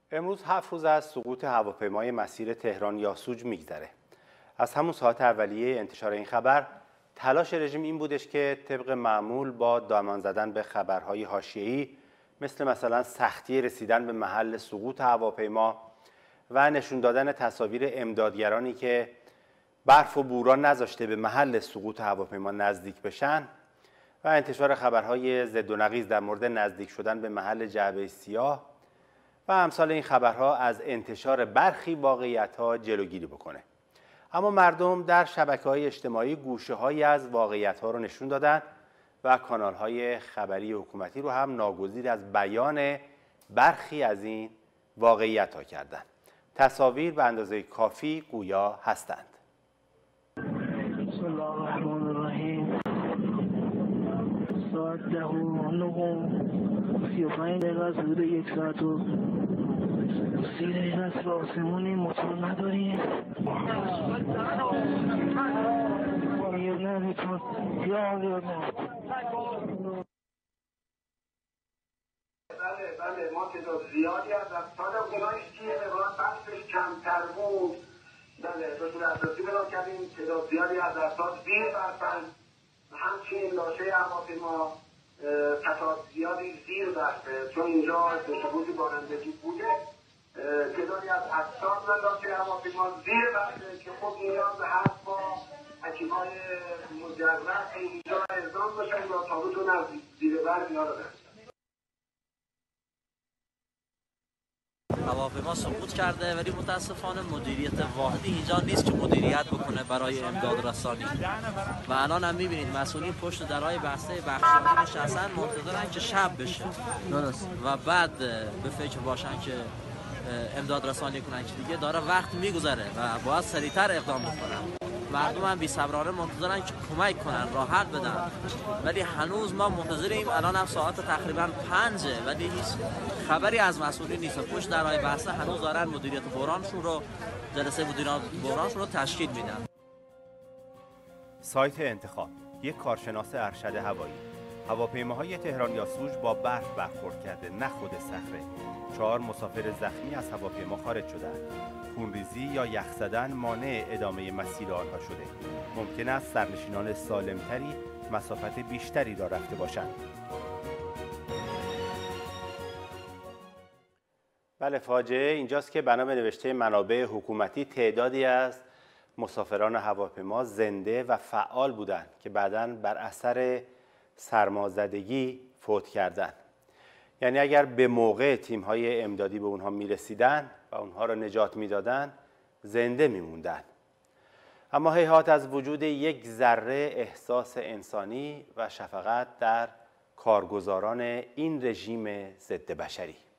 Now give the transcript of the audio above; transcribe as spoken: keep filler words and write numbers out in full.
امروز هفت روز از سقوط هواپیمای مسیر تهران یاسوج میگذره. از همون ساعت اولیه انتشار این خبر تلاش رژیم این بودش که طبق معمول با دامان زدن به خبرهای حاشیه‌ای مثل مثلا سختی رسیدن به محل سقوط هواپیما و نشون دادن تصاویر امدادگرانی که برف و بوران نذاشته به محل سقوط هواپیما نزدیک بشن و انتشار خبرهای ضد و نقیض در مورد نزدیک شدن به محل جعبه سیاه و امثال این خبرها از انتشار برخی واقعیت‌ها جلوگیری بکنه. اما مردم در شبکه‌های اجتماعی گوشه‌هایی از واقعیت‌ها رو نشون دادن و کانال‌های خبری حکومتی رو هم ناگزیر از بیان برخی از این واقعیت‌ها کردند. تصاویر به اندازه کافی گویا هستند. بسم الله الرحمن الرحیم. ساعت ده و نه سی و پنج دقیقه از حدود یک ساعت و سی دقیقه است به آسمونی موتور نداریم. یه نمیتون یا یا نه. بله بله ما تعداد زیادی از افراد اونایی که مقدار بخشش کمتر بود بله به صورت اساسی بنا کردیم تعداد زیادی از افراد زیر برفن همچنین لاشه هواپیما قطعات زیادی زیر برفه چون اینجا دشبوزی بارندگی بوده تعدادی از افراد و لاشه هواپیما زیر برفه که خب نیاز هست با حکیم‌های مجرد اینجا اعزام باشن یا تابوتون از زیر برف اینا رو برسن. هواپیما سقوط کرده ولی متاسفانه مدیریت واحدی اینجا نیست که مدیریت بکنه برای امداد رسانی و الان هم میبینید مسئولین پشت درهای بسته بخشیاری نشستن منتظرن که شب بشه درست و بعد به فکر باشن که امداد رسانی کنن که دیگه داره وقت میگذره و باید سریعتر اقدام بکنن. مردم هم بی‌صبرانه منتظرن که کمک کنن راحت بدن ولی هنوز ما منتظریم. الان هم ساعت تقریبا پنجه ولی هیچ خبری از مسئولین نیست. پشت درهای بسته هنوز دارن مدیریت بحرانشون رو جلسه مدیریت بحرانشون رو تشکیل میدن. سایت انتخاب یک کارشناس ارشد هوایی. هواپیماهای تهران یاسوج با برف برخورد کرده نه خود صخره. چهار مسافر زخمی از هواپیما خارج شدند. خونریزی یا یخ زدن مانع ادامه مسیر آنها شده. ممکن است سرنشینان سالمتری مسافت بیشتری را رفته باشند. بله فاجعه اینجاست که بنا به نوشته منابع حکومتی تعدادی از مسافران هواپیما زنده و فعال بودند که بعداً بر اثر سرمازدگی فوت کردند. یعنی اگر به موقع تیم‌های امدادی به اونها می‌رسیدن و اونها را نجات می‌دادن زنده می‌موندن. اما هیهات از وجود یک ذره احساس انسانی و شفقت در کارگزاران این رژیم ضد بشری.